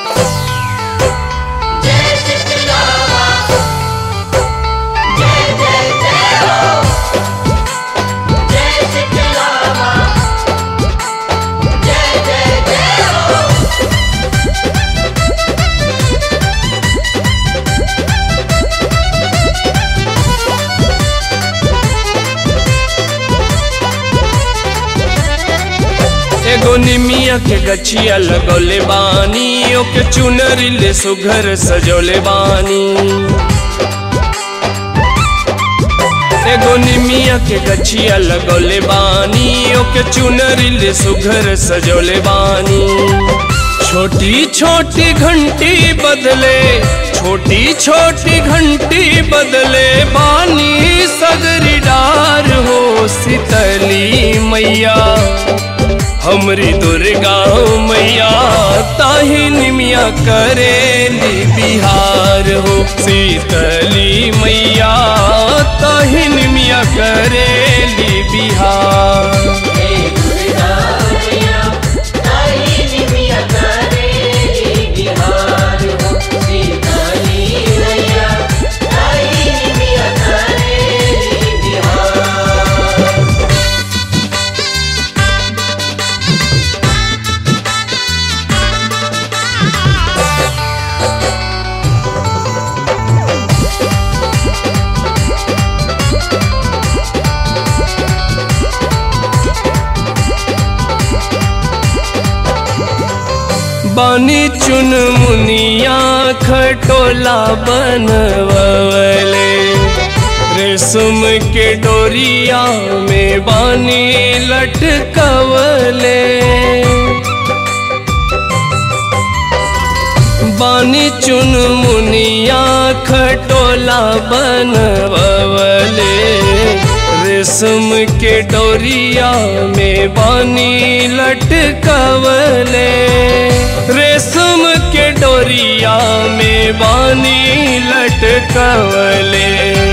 एगो निमिया के गछिया लगौले बानी, ओके चुनरी ले सुघर सजौले बानी। एगो निमिया के गछिया लगौले बानी, ओके चुनरी ले सुघर सजौले बानी। छोटी छोटी घंटी बदले, छोटी छोटी घंटी बदले बानी सगरी डार हो शीतली मैया हमरी दुर्गा मैया ताही निमिया करेली बिहार हो शीतली मैया ताही निमिया करेली बिहार। बानी चुन मुनिया खटोला बनवले, रेशम के डोरिया में बानी लटकवले। बानी चुन मुनिया खटोला बनवले, रेशम के डोरिया में बानी लटकवले। रेशम के डोरिया में बानी लटकवले।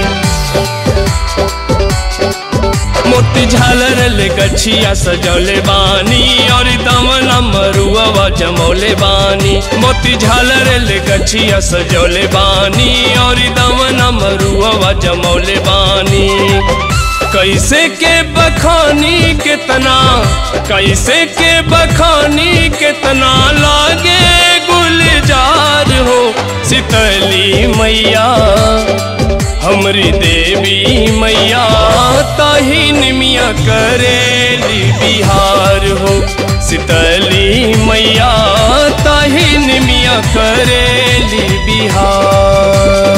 मोती झालर ले गछिया सजौले बानी, और दमला मरुआ जमौले बानी। मोती झालर ले गछिया सजौले बानी, और दमला मरुआ जमौले बानी। कैसे के बखानी कितना, कैसे के बखानी कितना लागे गुलजार हो शीतली मैया हमरी देवी मैया ताही निमिया करेली बिहार हो शीतली मैया ताही निमिया करेली बिहार।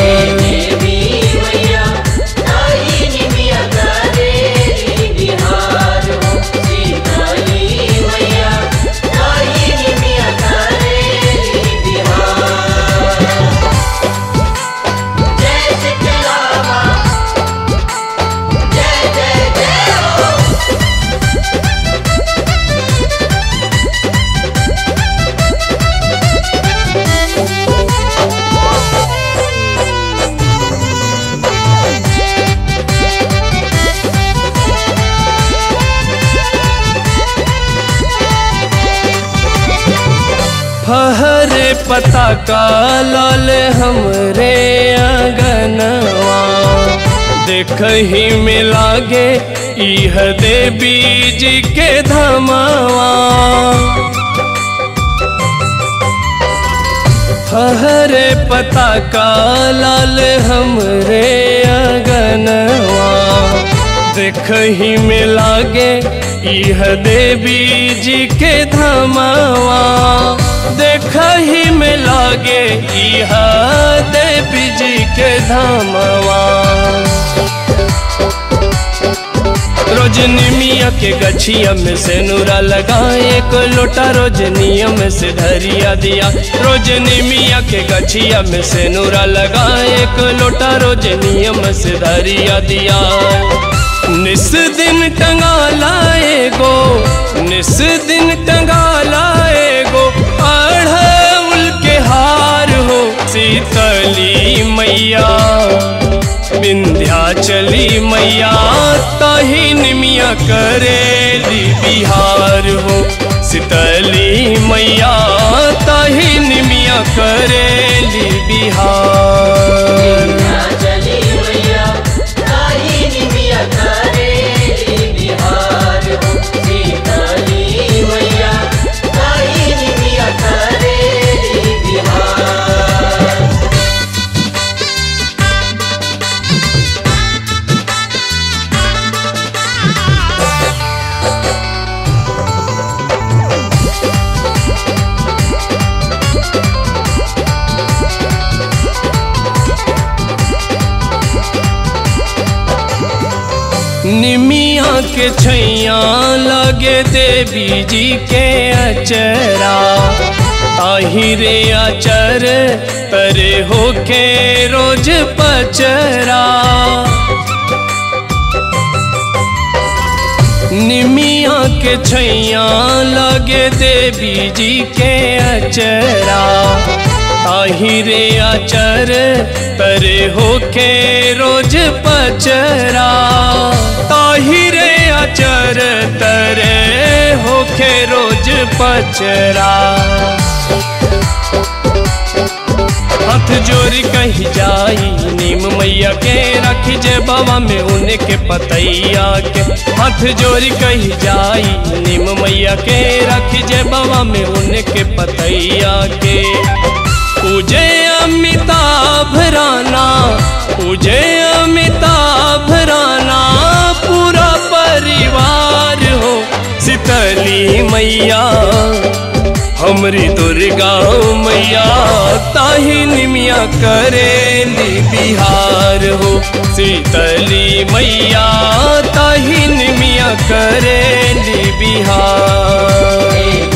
फहरे पता का लाल हमरे अगनवा, देखही में लागे इह देवी जी के धमवा। फहरे पता का लाल हमरे अगनवा, देखही में लागे इह देवी जी के धमवा। देखही में लागे इह देवी जी के धमवा। रोज निमिया के गछिया में से नूरा लगाए, एक लोटा रोज नियम से धरिया दिया। रोज निमिया के गछिया में से नूरा लगाए, एक लोटा रोज नियम से धरिया दिया। निस दिन टंगा लाए गो, निस दिन टंगा लाए गो अढ़उल के हार हो शीतली मैया विंध्याचली मैया ताही निमिया करेली बिहार हो शीतली मैया ताही निमिया करेली बिहार। चली मैया ताही निमिया करेली बिहार हो, शीतली मैया ताही निमिया करेली बिहार। निमिया के छैया लगे देवी जी के अचरा, ताहिरे अचर तरे होके रोज पचरा। निमिया के छैया लगे देवी जी के अचरा, ताहिरे अचर तरे होके रोज पचरा। ताहिरे अचर तरे होके रोज पचरा। हाथ जोड़ कही जाई नीम मैया के, रख जे बाबा में उनके पतैया के। हाथ जोड़ कही जाई नीम मैया के, रख जे बाबा में उनके पतैया के। पूजे अमिताभ राना, पूजे अमिताभ राना, पूरा परिवार हो। शीतली मैया हमरी दुर्गा मैया, ताही निमिया करेली बिहार हो। शीतली मैया ताही निमिया करेली बिहार।